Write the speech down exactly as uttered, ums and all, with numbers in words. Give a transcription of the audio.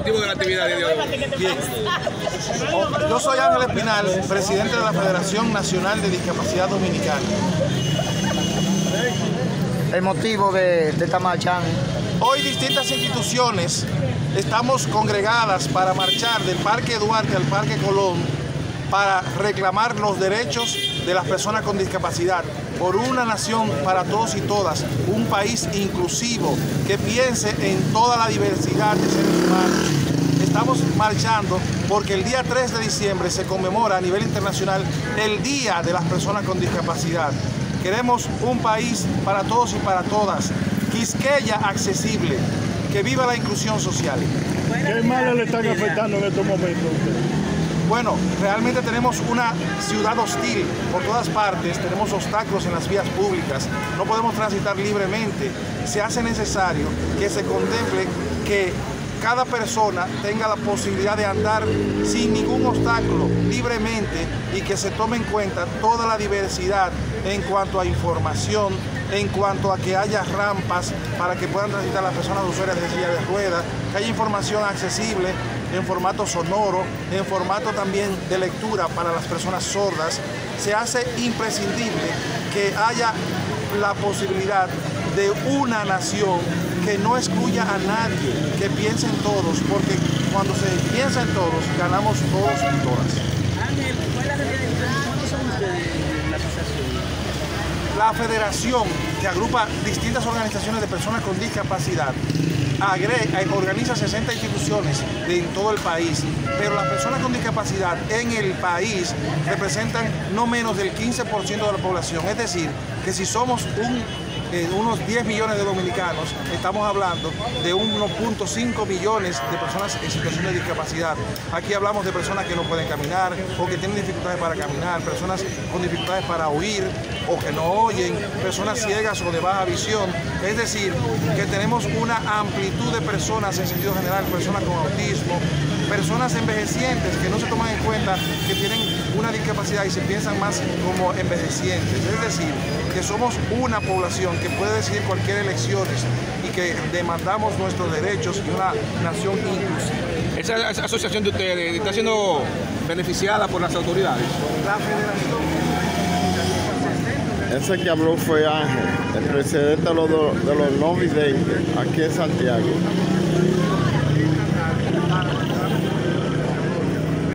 motivo de la actividad de hoy? Bien. Yo soy Ángel Espinal, presidente de la Federación Nacional de Discapacidad Dominicana. El motivo de, de esta marcha. Hoy distintas instituciones estamos congregadas para marchar del Parque Duarte al Parque Colón para reclamar los derechos de las personas con discapacidad por una nación para todos y todas, un país inclusivo que piense en toda la diversidad de seres humanos. Estamos marchando porque el día tres de diciembre se conmemora a nivel internacional el Día de las Personas con Discapacidad. Queremos un país para todos y para todas, Quisqueya accesible, que viva la inclusión social. ¿Qué mal le están afectando en estos momentos? Bueno, realmente tenemos una ciudad hostil por todas partes, tenemos obstáculos en las vías públicas, no podemos transitar libremente. Se hace necesario que se contemple que cada persona tenga la posibilidad de andar sin ningún obstáculo, libremente, y que se tome en cuenta toda la diversidad en cuanto a información, en cuanto a que haya rampas para que puedan transitar las personas usuarias de silla de ruedas, que haya información accesible en formato sonoro, en formato también de lectura para las personas sordas. Se hace imprescindible que haya la posibilidad de una nación que no excluya a nadie, que piense en todos, porque cuando se piensa en todos, ganamos todos y todas. Ángel, ¿cuál es la realidad? ¿Cuántos son ustedes en la asociación? La federación, que agrupa distintas organizaciones de personas con discapacidad, agrega, organiza sesenta instituciones de, en todo el país, pero las personas con discapacidad en el país representan no menos del quince por ciento de la población. Es decir, que si somos un, eh, unos diez millones de dominicanos, estamos hablando de uno punto cinco millones de personas en situación de discapacidad. Aquí hablamos de personas que no pueden caminar o que tienen dificultades para caminar, personas con dificultades para oír o que no oyen, personas ciegas o de baja visión. Es decir, que tenemos una amplitud de personas en sentido general, personas con autismo, personas envejecientes que no se toman en cuenta que tienen una discapacidad y se piensan más como envejecientes. Es decir, que somos una población que puede decidir cualquier elección y que demandamos nuestros derechos y una nación inclusiva. ¿Esa asociación de ustedes está siendo beneficiada por las autoridades? La federación... Ese que habló fue Ángel, el presidente de los, de los no videntes aquí en Santiago.